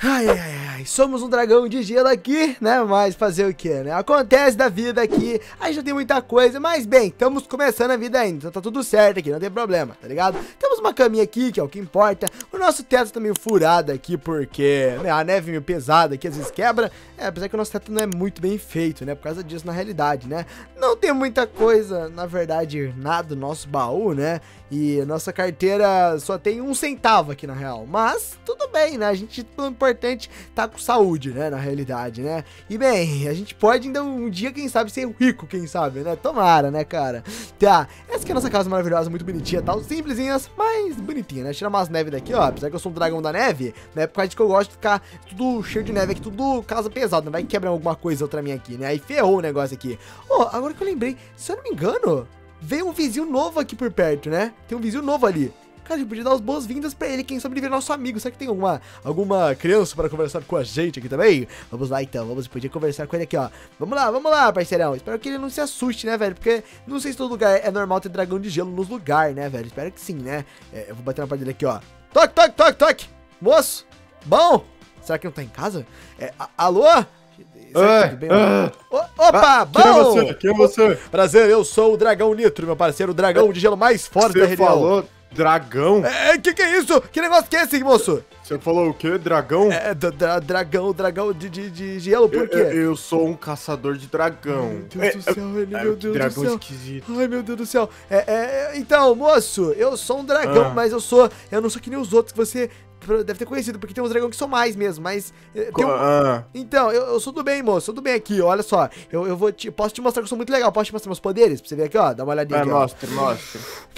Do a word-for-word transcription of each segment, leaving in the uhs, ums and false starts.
Ai, ai, ai, somos um dragão de gelo aqui, né? Mas fazer o que, né? Acontece da vida aqui, a gente já tem muita coisa, mas bem, estamos começando a vida ainda, então tá tudo certo aqui, não tem problema, tá ligado? Temos uma caminha aqui, que é o que importa, o nosso teto tá meio furado aqui, porque né, a neve meio pesada aqui, às vezes quebra, é, apesar que o nosso teto não é muito bem feito, né? Por causa disso, na realidade, né? Não tem muita coisa, na verdade, nada no nosso baú, né? E nossa carteira só tem um centavo aqui, na real, mas tudo bem, né? A gente, o importante, tá com saúde, né? Na realidade, né? E bem, a gente pode ainda um dia, quem sabe, ser rico, quem sabe, né? Tomara, né, cara? Tá, essa aqui é a nossa casa maravilhosa, muito bonitinha, tal, simplesinhas, mas bonitinha, né? Tirar umas neves daqui, ó, apesar que eu sou um dragão da neve, né? Por causa de que eu gosto de ficar tudo cheio de neve aqui, tudo casa pesada, não vai quebrar alguma coisa outra minha aqui, né? Aí ferrou o negócio aqui. Ó, oh, agora que eu lembrei, se eu não me engano, veio um vizinho novo aqui por perto, né? Tem um vizinho novo ali. Cara, a gente podia dar as boas-vindas pra ele, quem sabe ele virar nosso amigo. Será que tem alguma, alguma criança para conversar com a gente aqui também? Vamos lá então, vamos poder conversar com ele aqui, ó. Vamos lá, vamos lá, parceirão. Espero que ele não se assuste, né, velho? Porque não sei se todo lugar é normal ter dragão de gelo nos lugares, né, velho? Espero que sim, né? É, eu vou bater na porta dele aqui, ó. Toque, toque, toque, toque. Moço, bom? Será que não tá em casa? É, a, alô? Oi, Tudo bem, ah, o, opa, ah, bom! Quem é você? Quem é você? Prazer, eu sou o Dragão Nitro, meu parceiro, o dragão de gelo mais forte da Você região. falou dragão? É, que que é isso? Que negócio que é esse, moço? Você falou o quê? Dragão? É, dra dra dragão, dragão de, de, de gelo, por quê? Eu, eu, eu sou um caçador de dragão. Meu Deus do céu, ele, meu Deus dragão do céu. esquisito. Ai, meu Deus do céu. É, é, então, moço, eu sou um dragão, Ah. mas eu sou, eu não sou que nem os outros que você deve ter conhecido, porque tem uns dragões que são mais mesmo, mas... eh, tem um- Ah, Então, eu, eu sou do bem, moço, sou do bem aqui, olha só. Eu, eu vou te, posso te mostrar que eu sou muito legal, posso te mostrar meus poderes? Pra você ver aqui, ó, dá uma olhadinha é, aqui, ó. mostra, mostra.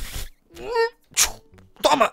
Toma!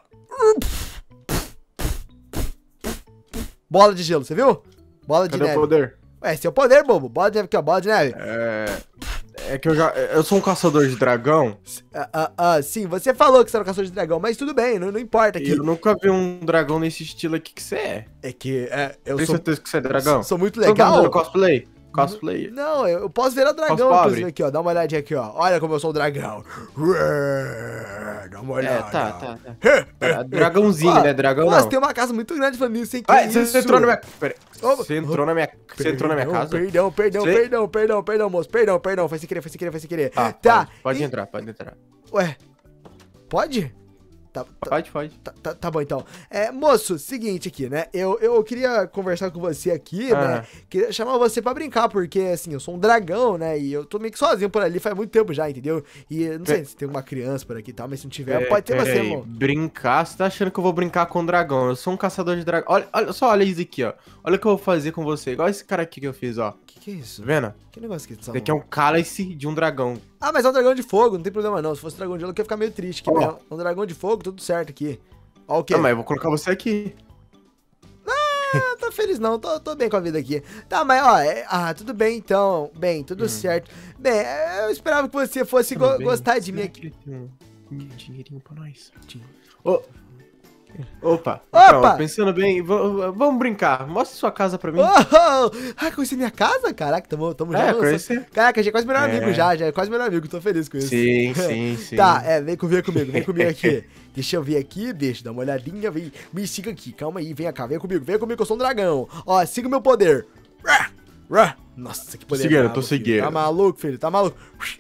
Bola de gelo, você viu? Bola de Cadê neve. o poder? Ué, esse é o poder, bobo. Bola de neve aqui, ó, bola de neve. É... É que eu já... Eu sou um caçador de dragão Ah, ah, ah, sim, você falou que você era um caçador de dragão, mas tudo bem, não, não importa e aqui. eu nunca vi um dragão nesse estilo aqui que você é. É que é, eu Tem sou, certeza que você é dragão? sou muito Você não tá legal. fazendo cosplay? Cosplay. Não, eu, eu posso virar dragão, Posso pobre? inclusive, aqui, ó. Dá uma olhadinha aqui, ó. Olha como eu sou o dragão. Dá uma É, olhada. tá, tá, tá. Tá, dragãozinho, Ó, né? Dragão Nossa, não. tem uma casa muito grande falando isso, hein? Que Ah, isso? você entrou na minha... Pera, Ô, você entrou na minha... Você entrou na minha Perdão, casa? Perdão, perdão, Você- perdão, perdão, perdão, moço. Perdão, perdão. Foi sem querer, foi sem querer, foi sem querer. Ah, tá. Pode, pode e- entrar, pode entrar. Ué, pode? Tá, tá, Pode, pode. tá, tá, tá bom, então. É, moço, seguinte aqui, né? Eu, eu queria conversar com você aqui, Ah. né? Queria chamar você pra brincar, porque, assim, eu sou um dragão, né? E eu tô meio que sozinho por ali faz muito tempo já, entendeu? E eu não sei É. se tem uma criança por aqui e tal, mas se não tiver, É, pode ter pera você, aí, irmão. brincar? Você tá achando que eu vou brincar com o dragão? Eu sou um caçador de dragão. Olha, olha só, olha isso aqui, ó. Olha o que eu vou fazer com você. Igual esse cara aqui que eu fiz, ó. Que que é isso? Tá vendo? Que negócio que é Esse daqui é um cálice de um dragão. Ah, mas é um dragão de fogo, não tem problema não. Se fosse dragão de gelo, eu ia ficar meio triste. Que Ó. é um dragão de fogo, tudo certo aqui. Ó o quê? Ah, mas eu vou colocar você aqui. Ah, tô feliz não, tô, tô bem com a vida aqui. Tá, mas ó, é- ah, tudo bem então. Bem, tudo certo. Bem, é, eu esperava que você fosse go- Tudo bem? gostar de mim Será aqui. que tem um um dinheirinho pra nós. Dinheiro. Ô, opa. Opa! Então, pensando bem, v- v- vamos brincar. Mostra sua casa pra mim. Oh, ah, conheci minha casa? Caraca, tamo, tamo É, já. conheci. Caraca, já é quase melhor É. amigo já, já é quase melhor amigo, tô feliz com isso. Sim, sim, sim. Tá, é, vem comigo, comigo, vem comigo aqui. Deixa eu ver aqui, deixa, dá uma olhadinha, vem, me siga aqui, calma aí, vem cá, vem comigo, vem comigo que eu sou um dragão. Ó, siga o meu poder. Rá, rá. Nossa, que poder. Seguindo, brabo, tô filho. seguindo. Tá maluco, filho, tá maluco.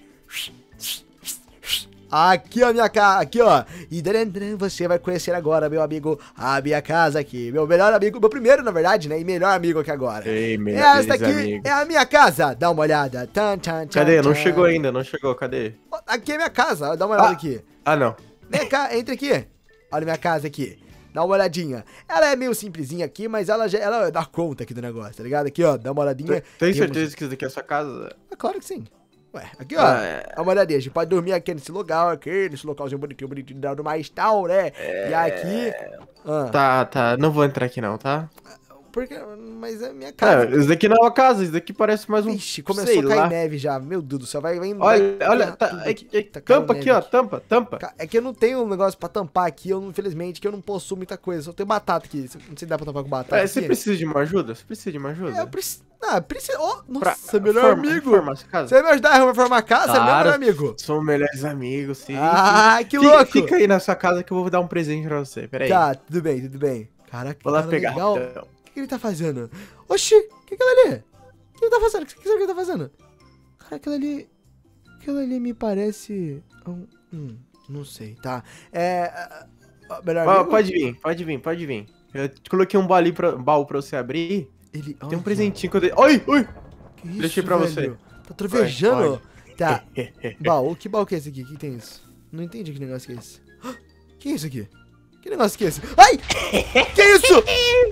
Aqui, ó, minha casa, aqui, ó. E daran, daran, você vai conhecer agora, meu amigo, a minha casa aqui. Meu melhor amigo, meu primeiro, na verdade, né? E melhor amigo aqui agora. Ei, melhores Esta aqui amigos. é a minha casa. Dá uma olhada. Tan, tan, tan, Cadê? Não tan. chegou ainda, não chegou, cadê? Ó, aqui é minha casa. Dá uma olhada Ah. aqui. Ah, não. Vem cá, entra aqui. Olha minha casa aqui. Dá uma olhadinha. Ela é meio simplesinha aqui, mas ela já ela dá conta aqui do negócio, tá ligado? Aqui, ó. Dá uma olhadinha. Tem, tem Temos- certeza que isso daqui é sua casa? É claro que sim. Ué, aqui, ó. Ah, é. Dá uma olhadinha. A gente pode dormir aqui nesse lugar, aqui, nesse localzinho bonitinho, bonitinho, do mais tal, né? E aqui. Ah, Tá, tá. Não vou entrar aqui não, tá? porque, mas é minha Cara, casa. isso daqui não é uma casa, isso daqui parece mais um... Vixe, começou sei a cair lá. neve já. Meu Deus do céu, vai, vai Olha, vai olha, cair tá, tudo é- aqui. é- Tá caindo tampa neve aqui, ó, tampa, tampa. Ca- É que eu não tenho um negócio pra tampar aqui, eu, infelizmente, que eu não possuo muita coisa. Só tenho batata aqui. Não sei se dá pra tampar com batata. É, aqui. você precisa de uma ajuda? Você precisa de uma ajuda? É, eu preciso. Ah, preciso. Oh, Pra nossa, melhor forma- amigo. reformar essa casa? Você vai me ajudar a reformar a casa? Claro. Meu melhor amigo. Somos melhores amigos, sim. Ah, sim. que Fica- louco. Fica aí na sua casa que eu vou dar um presente pra você, peraí. Tá, tudo bem, tudo bem. Caraca, que Vou lá cara pegar, legal. então. que, que ele tá fazendo? Oxi, o que, que ele ali? O que ele tá fazendo? O que, que ele tá fazendo? Cara, aquilo ali... Aquilo ali me parece... Um, hum, não sei, tá? É... Melhor Ó, amigo? pode vir, pode vir, pode vir. Eu coloquei um baú pra, baú pra você abrir. Ele... Tem um Olha, presentinho que eu dei. Oi, oi! que isso, Deixei pra velho? você. Tá trovejando? Vai, Tá. Baú, que baú que é esse aqui? O que tem isso? Não entendi que negócio que é esse. Que é isso aqui? Que negócio que é esse? Ai! Que isso?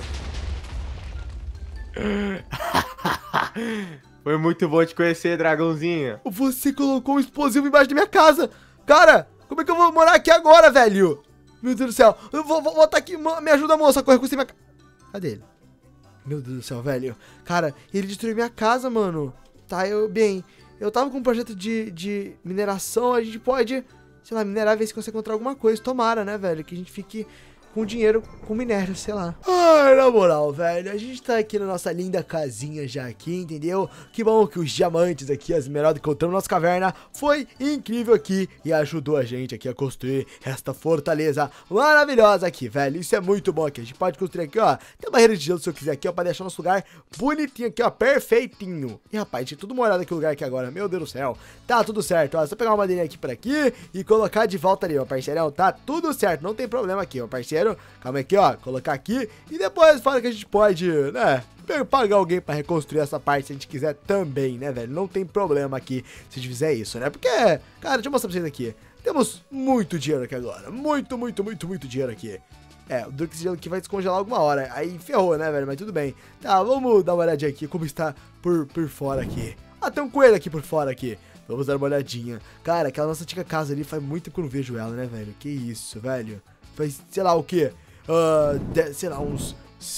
Foi muito bom te conhecer, dragãozinho. Você colocou um explosivo embaixo da minha casa. Cara, como é que eu vou morar aqui agora, velho? Meu Deus do céu. Eu vou, vou botar aqui. Me ajuda, moça, a correr com você minha casa. Cadê ele? Meu Deus do céu, velho. Cara, ele destruiu minha casa, mano. Tá, eu... Bem, eu tava com um projeto de, de mineração. A gente pode, sei lá, minerar, ver se consegue encontrar alguma coisa. Tomara, né, velho? Que a gente fique com dinheiro, com minério, sei lá. Ai, na moral, velho, a gente tá aqui na nossa linda casinha já aqui, entendeu? Que bom que os diamantes aqui, as esmeraldas que encontramos na nossa caverna, foi incrível aqui e ajudou a gente aqui a construir esta fortaleza maravilhosa aqui, velho. Isso é muito bom aqui. A gente pode construir aqui, ó, tem barreira de gelo se eu quiser aqui, ó, pra deixar nosso lugar bonitinho aqui, ó, perfeitinho. E, rapaz, tinha tudo molhado aqui o lugar aqui agora, meu Deus do céu. Tá tudo certo, ó, só pegar uma madeirinha aqui pra aqui e colocar de volta ali, ó, parceirão. Tá tudo certo, não tem problema aqui, ó, parceiro. Calma aqui, ó, colocar aqui e depois fala que a gente pode, né, pagar alguém pra reconstruir essa parte se a gente quiser também, né, velho? Não tem problema aqui se a gente fizer isso, né? Porque, cara, deixa eu mostrar pra vocês aqui. Temos muito dinheiro aqui agora. Muito, muito, muito, muito dinheiro aqui. É, o Dux aqui vai descongelar alguma hora. Aí ferrou, né, velho? Mas tudo bem. Tá, vamos dar uma olhadinha aqui como está por, por fora aqui. Ah, tem um coelho aqui por fora aqui. Vamos dar uma olhadinha. Cara, aquela nossa antiga casa ali faz muito tempo que eu não vejo ela, né, velho? Que isso, velho? Faz, sei lá o quê? Uh, de, sei lá, uns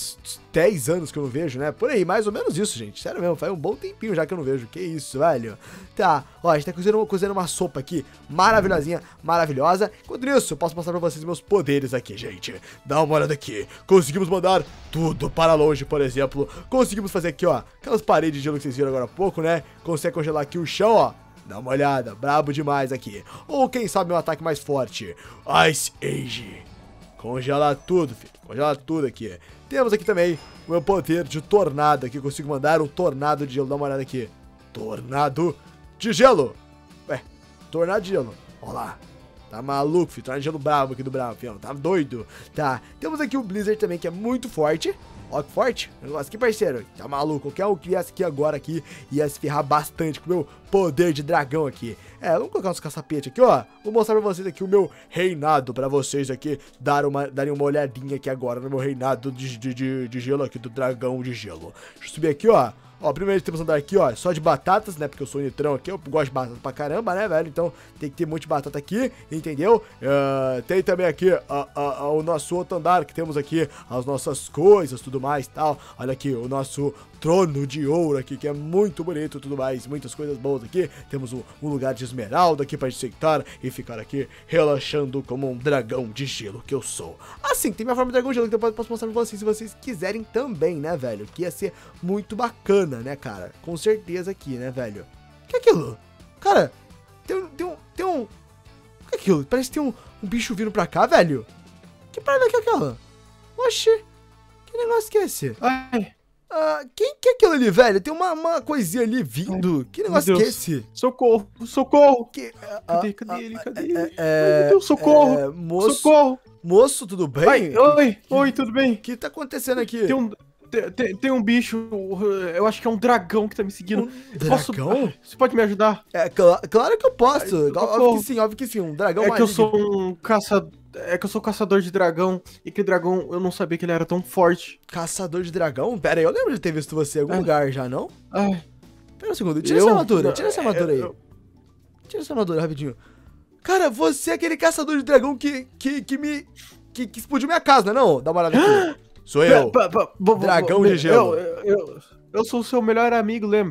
dez anos que eu não vejo, né? Por aí, mais ou menos isso, gente. Sério mesmo, faz um bom tempinho já que eu não vejo. Que isso, velho? Tá, ó, a gente tá cozinhando, cozinhando uma sopa aqui maravilhosinha, maravilhosa. Enquanto isso, eu posso mostrar pra vocês meus poderes aqui, gente. Dá uma olhada aqui. Conseguimos mandar tudo para longe, por exemplo. Conseguimos fazer aqui, ó, aquelas paredes de gelo que vocês viram agora há pouco, né? Consegue congelar aqui o chão, ó. Dá uma olhada, brabo demais aqui. Ou quem sabe um ataque mais forte, Ice Age. Congela tudo, filho. Congela tudo aqui. Temos aqui também o meu poder de tornado aqui. Consigo mandar um tornado de gelo. Dá uma olhada aqui. Tornado de gelo. Ué, tornado de gelo. Olha lá. Tá maluco, filho. Tornado de gelo bravo aqui do bravo, filho. Tá doido. Tá. Temos aqui o Blizzard também, que é muito forte. Ó, que forte. Negócio aqui, parceiro. Tá maluco. Qualquer um que viesse aqui agora aqui ia se ferrar bastante com o meu poder de dragão aqui. É, vamos colocar uns caçapetes aqui, ó. Vou mostrar pra vocês aqui o meu reinado, pra vocês aqui dar uma, darem uma olhadinha aqui agora no meu reinado de, de, de, de gelo aqui, do dragão de gelo. Deixa eu subir aqui, ó. Ó, primeiro temos andar aqui, ó, só de batatas, né, porque eu sou nitrão aqui, eu gosto de batata pra caramba, né, velho, então tem que ter muito de batata aqui, entendeu? Uh, tem também aqui uh, uh, uh, o nosso outro andar, que temos aqui as nossas coisas, tudo mais, tal. Olha aqui, o nosso trono de ouro aqui, que é muito bonito, tudo mais, muitas coisas boas aqui. Temos um, um lugar de esmeralda aqui pra gente sentar e ficar aqui relaxando como um dragão de gelo que eu sou. Assim, tem minha forma de dragão de gelo que depois eu posso mostrar pra vocês se vocês quiserem também, né, velho? Que ia ser muito bacana, né, cara? Com certeza aqui, né, velho? O que é aquilo? Cara, tem um... Tem um, tem um... O que é aquilo? Parece que tem um, um bicho vindo pra cá, velho. Que parada que é aquela? Oxi. Que negócio que é esse? Ai... Uh, quem que é aquilo ali, velho? Tem uma, uma coisinha ali vindo. Que negócio que é esse? Socorro, socorro. Que, uh, cadê, uh, cadê uh, ele? Cadê uh, ele? Uh, Ai, meu Deus, socorro. Uh, moço, socorro. Moço, tudo bem? Ai, oi, que, oi, tudo bem? O que tá acontecendo aqui? Tem um, tem, tem um bicho, eu acho que é um dragão que tá me seguindo. Um dragão? Posso, você pode me ajudar? É, cl claro que eu posso. Ai, óbvio que sim, óbvio que sim. Um dragão É maligno. que eu sou um caçador. É que eu sou caçador de dragão, e que dragão eu não sabia que ele era tão forte. Caçador de dragão? Pera aí, eu lembro de ter visto você em algum é. lugar já, não? Ai. Pera um segundo, tira eu, essa armadura, tira essa armadura aí. Eu... Tira essa armadura rapidinho. Cara, você é aquele caçador de dragão que, que, que me... Que, que explodiu minha casa, não é não? Dá uma olhada aqui. Sou eu, pa, pa, pa, dragão de gelo. Eu, eu, eu sou o seu melhor amigo, lembra?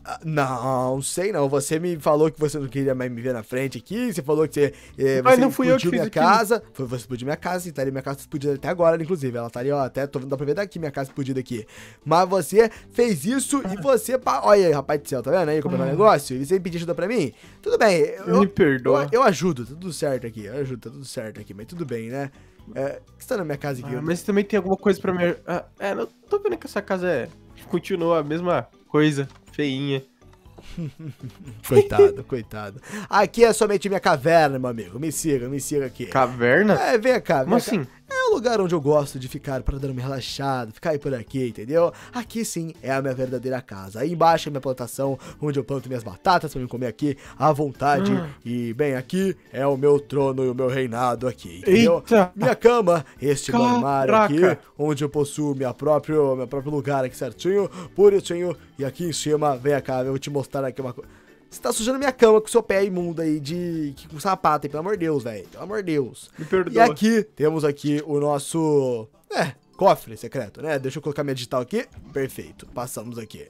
Não, sei não. Você me falou que você não queria mais me ver na frente aqui. Você falou que você, eh, Mas você não fui eu que explodiu fiz minha aquilo. casa. Foi você que explodiu minha casa. E tá ali, minha casa tá explodida até agora, inclusive. Ela tá ali, ó. Até tô vendo, dá pra ver daqui minha casa explodida aqui. Mas você fez isso e você... Pa... Olha aí, rapaz do céu, tá vendo aí como é o negócio? E você pedir ajuda pra mim? Tudo bem. Eu, Me perdoa. Eu, eu ajudo, tá tudo certo aqui. Eu ajudo, tá tudo certo aqui. Mas tudo bem, né? É, você tá na minha casa aqui. Ah, mas também tem alguma coisa pra me... Ah, é, eu tô vendo que essa casa é... Continua a mesma coisa, feinha. Coitado, coitado. Aqui é somente minha caverna, meu amigo. Me siga, me siga aqui. Caverna? É, vem cá. Como vem cá. assim? É um lugar onde eu gosto de ficar para dar uma relaxada, ficar aí por aqui, entendeu? Aqui sim é a minha verdadeira casa. Aí embaixo é minha plantação, onde eu planto minhas batatas pra me comer aqui à vontade. Ah. E bem, aqui é o meu trono e o meu reinado aqui, entendeu? Eita! Minha cama, este meu armário aqui, Caraca! onde eu possuo minha próprio, meu próprio lugar aqui certinho, bonitinho. E aqui em cima, vem cá, eu vou te mostrar aqui uma coisa. Você tá sujando minha cama com seu pé imundo aí de... com sapato aí, pelo amor de Deus, velho. Pelo amor de Deus. Me perdoa. E aqui, temos aqui o nosso... É, cofre secreto, né? Deixa eu colocar minha digital aqui. Perfeito, passamos aqui.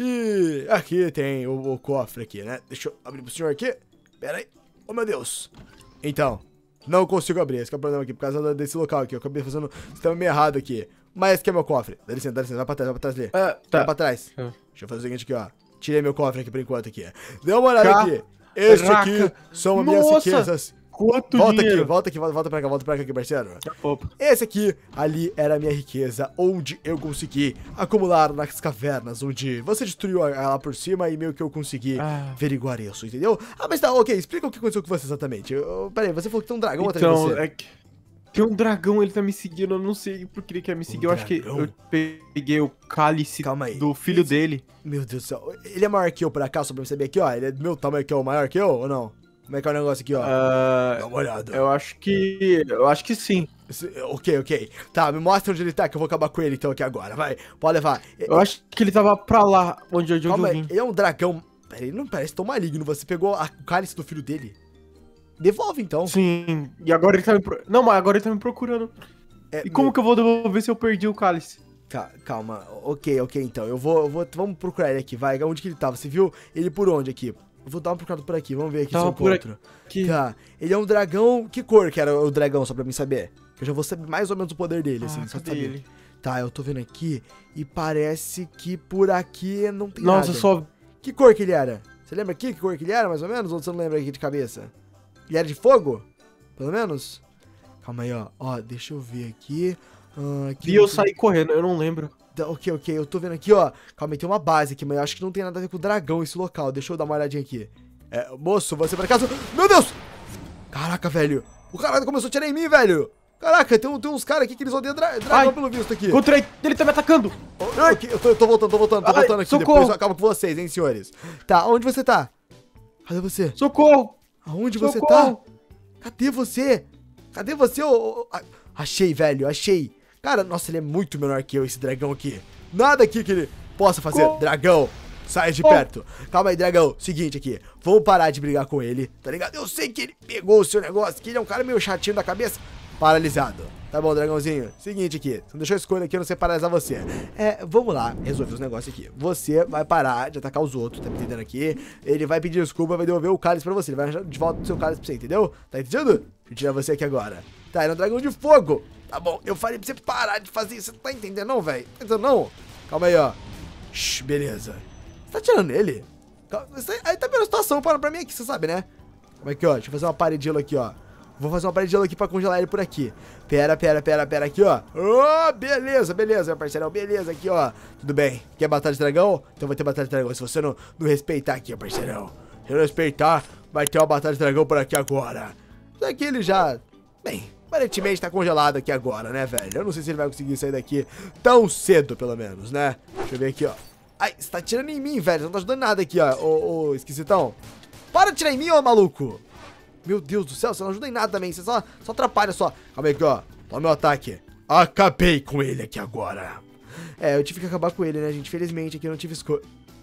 E aqui tem o, o cofre aqui, né? Deixa eu abrir pro senhor aqui. Pera aí. Oh, meu Deus. Então, não consigo abrir. Esse que é o problema aqui, por causa desse local aqui. Eu acabei fazendo o sistema meio errado aqui. Mas esse aqui é meu cofre. Dá licença, dá licença. Vai pra trás, vai pra trás ali. Ah, tá. Vai pra trás. Ah. Deixa eu fazer o seguinte aqui, ó. Tirei meu cofre aqui por enquanto aqui. Dê uma olhada Ca- aqui. Este Caraca. aqui são as minhas Nossa. riquezas. Quanto Volta dinheiro? aqui, volta aqui, volta, volta pra cá, volta pra cá aqui, parceiro. Opa. Esse aqui, ali, era a minha riqueza, onde eu consegui acumular nas cavernas, onde você destruiu ela por cima e meio que eu consegui Ah. averiguar isso, entendeu? Ah, mas tá, ok, explica o que aconteceu com você exatamente. Eu, eu, peraí, você falou que tem um dragão atrás de Então, você. é que... Tem um dragão, ele tá me seguindo, eu não sei por que ele quer me seguir. Eu acho que dragão? eu peguei o cálice Calma aí. do filho Esse- dele. Meu Deus do céu, ele é maior que eu por acaso, só pra eu saber aqui, ó. Ele é do meu tamanho que é o maior que eu, ou não? Como é que é o negócio aqui, ó? Ah, Dá uma olhada. eu acho que... Eu acho que sim. Esse- Ok, ok. Tá, me mostra onde ele tá, que eu vou acabar com ele então aqui agora, vai. Pode levar. Eu acho que ele tava pra lá, onde, onde Calma eu aí, vim. ele é um dragão. Pera, ele não parece tão maligno. Você pegou a- o cálice do filho dele? Devolve então. Sim, e agora ele tá me... Pro... Não, mas agora ele tá me procurando. É, E como meu- que eu vou devolver se eu perdi o cálice? Ca- Calma, ok, ok então. Eu vou, eu vou. Vamos procurar ele aqui, vai. Onde que ele tava? Você viu ele por onde aqui? Eu vou dar uma procurada por aqui, vamos ver aqui se eu Tava por encontro. aqui. Tá, ele é um dragão. Que cor que era o dragão, só pra mim saber? Que eu já vou saber mais ou menos o poder dele, assim, Ah, só cadê saber. ele? Tá, eu tô vendo aqui e parece que por aqui não tem Nossa, nada. só... Que cor que ele era? Você lembra aqui que cor que ele era, mais ou menos? Ou você não lembra aqui de cabeça? Ele era de fogo? Pelo menos? Calma aí, ó. Ó, deixa eu ver aqui. Ah, aqui E não eu tem- saí correndo, eu não lembro. Tá, ok, ok. Eu tô vendo aqui, ó. Calma aí, tem uma base aqui, mas eu acho que não tem nada a ver com o dragão esse local. Deixa eu dar uma olhadinha aqui. É, moço, você por acaso... Meu Deus! Caraca, velho. O cara começou a tirar em mim, velho. Caraca, tem, um- tem uns caras aqui que eles odeiam dra dragão Ai. pelo visto aqui. Encontrei, ele tá me atacando. Ok, eu tô, eu tô voltando, tô voltando, tô Ai, voltando aqui. socorro. Depois eu acabo com vocês, hein, senhores. Tá, onde você tá? Cadê você? Socorro. Aonde você tá? Socorro. Cadê você? Cadê você? ô, ô, ô? Ah, achei, velho, achei. Cara, nossa, ele é muito menor que eu, esse dragão aqui. Nada aqui que ele possa fazer. Co- Dragão, sai de Co- perto. Calma aí, dragão. Seguinte aqui, vamos parar de brigar com ele, tá ligado? Eu sei que ele pegou o seu negócio, que ele é um cara meio chatinho da cabeça. Paralisado. Tá bom, dragãozinho. Seguinte aqui, você não deixou a escolha aqui, eu não sei paralisar você. É, vamos lá, resolver os negócios aqui. Você vai parar de atacar os outros, tá me entendendo aqui? Ele vai pedir desculpa, vai devolver o cálice pra você. Ele vai arranjar de volta o seu cálice pra você, entendeu? Tá entendendo? Deixa eu tirar você aqui agora. Tá, ele é um dragão de fogo. Tá bom, eu falei pra você parar de fazer isso. Você tá entendendo não, velho? Tá entendendo não? Calma aí, ó. Shhh, beleza. Você tá tirando ele? Calma, isso aí, aí tá vendo a situação, para pra mim aqui, você sabe, né? Como é que, ó? Deixa eu fazer uma parede de gelo aqui, ó. Vou fazer uma parede de gelo aqui pra congelar ele por aqui. Pera, pera, pera, pera aqui, ó. Oh, beleza, beleza, meu parceirão. Beleza aqui, ó. Tudo bem. Quer batalha de dragão? Então vai ter batalha de dragão. Se você não, não respeitar aqui, ó, parceirão. Se não respeitar, vai ter uma batalha de dragão por aqui agora. Isso aqui ele já... Bem, aparentemente tá congelado aqui agora, né, velho? Eu não sei se ele vai conseguir sair daqui tão cedo, pelo menos, né? Deixa eu ver aqui, ó. Ai, você tá tirando em mim, velho. Você não tá ajudando nada aqui, ó. Ô, ô, esquisitão. Para de tirar em mim, ô, maluco. Meu Deus do céu, você não ajuda em nada também. Você só, só atrapalha só. Calma aí aqui, ó. Toma meu ataque. Acabei com ele aqui agora. É, eu tive que acabar com ele, né, gente? Felizmente aqui eu não tive escolha.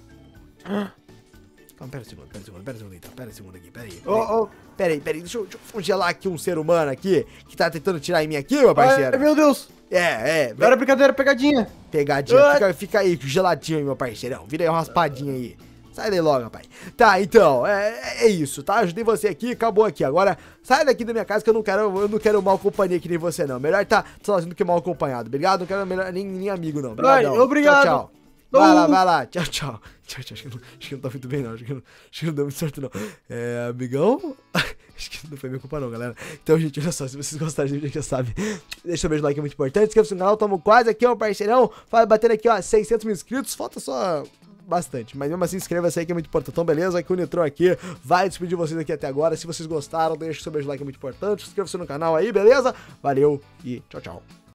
Calma, pera um segundo, pera um segundo, pera um segundo então. Pera um segundo aqui, pera aí. Pera aí, Ô, ô. pera aí, pera aí. Deixa eu, deixa eu congelar aqui um ser humano aqui que tá tentando tirar em mim aqui, meu parceiro. Ai, meu Deus. É, é. Não era brincadeira, pegadinha. Pegadinha. Ai. Fica, fica aí, geladinho aí, meu parceirão. Vira aí uma raspadinha aí. Sai daí logo, rapaz. Tá, então, é, é isso, tá? Ajudei você aqui, acabou aqui. Agora, sai daqui da minha casa que eu não quero, eu não quero mal companhia que nem você, não. Melhor tá sozinho do que mal acompanhado, obrigado? Não quero melhor, nem, nem amigo, não. Vai, obrigado. Tchau, tchau. Vai lá, vai lá. Tchau, tchau. Tchau, tchau. Acho que não, acho que não tá muito bem, não. Acho que não, acho que não deu muito certo, não. É, amigão... Acho que não foi minha culpa não, galera. Então, gente, olha só, se vocês gostaram do vídeo, já sabe, deixa o beijo no like, é muito importante. Inscreva-se no canal, tamo quase aqui, ó, parceirão. Vai batendo aqui, ó, seiscentos mil inscritos. Falta só bastante, mas mesmo assim, inscreva-se aí que é muito importante. Então, beleza? Aqui o Nitron aqui vai despedir vocês aqui até agora. Se vocês gostaram, deixa o seu beijo no like, é muito importante. Inscreva-se no canal aí, beleza? Valeu e tchau, tchau.